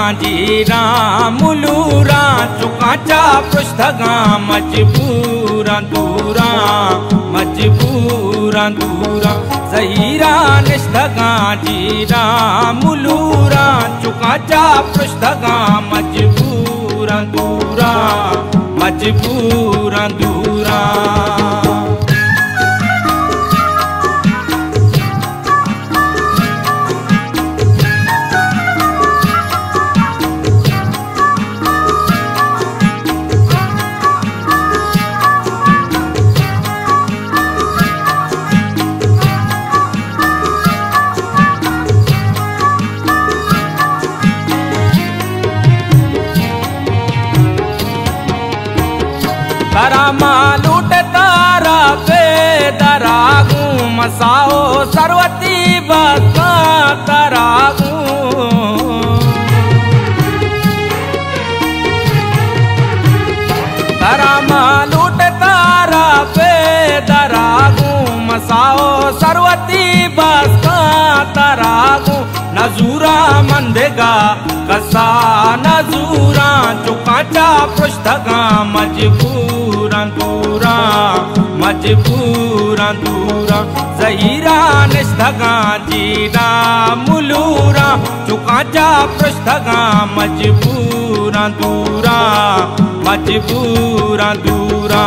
जीरा मुलूरा चुकाचा पृष्ठगा मजबूरा दूरा मजबूरा दूरा जहीरा निष्ठगा जीरा मुलूरा चुकाचा पृष्ठगा मजबूरा दूरा मजबूरा दूरा लूट तारा पे दरागू मसाओ सरवती बसा तरागू तरामा लूट तारा पे दरागू मसाओ सरवती बसा तरागू नजूरा मंदेगा कसा नजूरा चुकाचा पृष्ठगा मजबूरा दूरा मजबूरा दूरा जहीरा निष्ठगा जीरा मुलूरा चुकाचा पृष्ठगा मजबूरा दूरा मजबूरा दूरा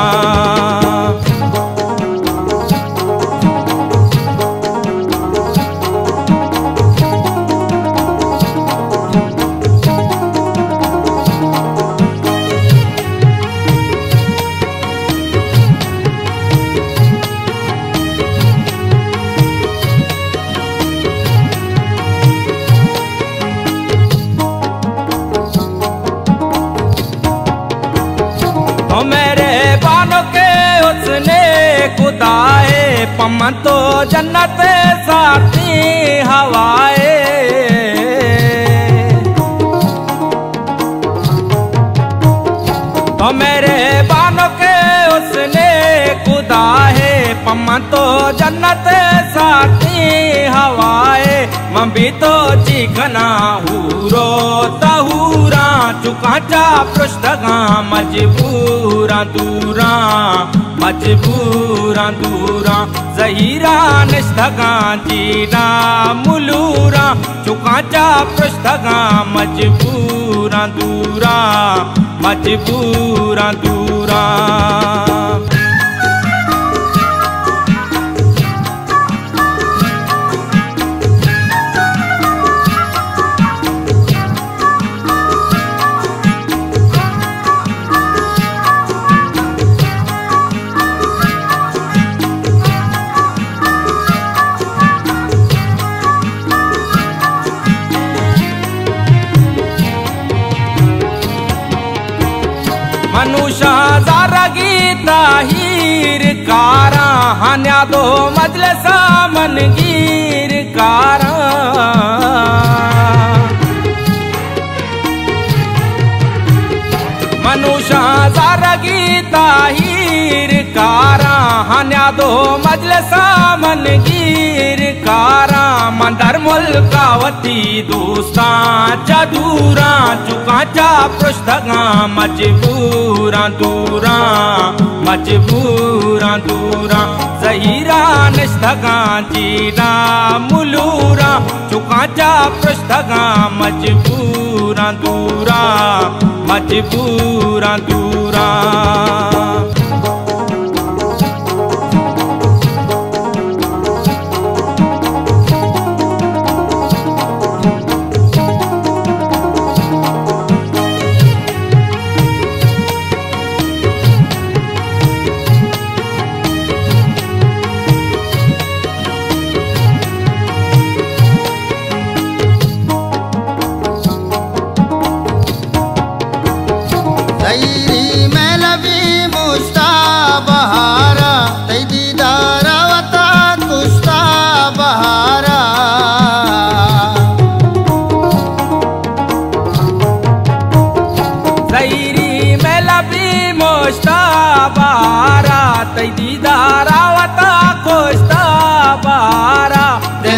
मेरे बानों के उसने खुदाए पमन तो जन्नत साथी हवाए तो मेरे बानों के उसने खुदा है पमन तो जन्नत साथी हवाए मम्मी तो चिकना हूरो तहूरा चुकाचा पृष्ठगा मजबूरा दूरा मजबूरा दूरा जहीरा निष्ठगा जीरा मुलूरा चुकाचा पृष्ठगा मजबूरा दूरा मजबूरा दूरा मनुष्य जारा गीता हीर कारा हान्या दो मजलसा मन गिर कारा मनुष्य जारा गीता हीर कारा हान्या दो मजलसा मन गिर कारा मंदर मुल्कावती दोस्ता चदूरा चुकाचा पृष्ठगा मजबूरा दूरा मजबूरा दूरा जहीरा निष्ठगा जीरा मुलूरा चुकाचा पृष्ठगा मजबूरा दूरा मजबूरा दूरा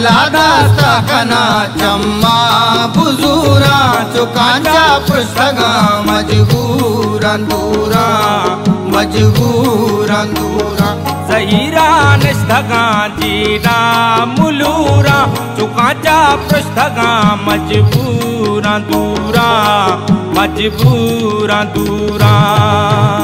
केला दास्ता कना चम्मा बुजूरा चुकांचा पृष्ठगा मजबूरन दूरा मजबूरन दूरा जहीरा निष्ठगा जीरा मुलूरा चुकांचा पृष्ठगा मजबूरा दूरा मजबूरा दूरा।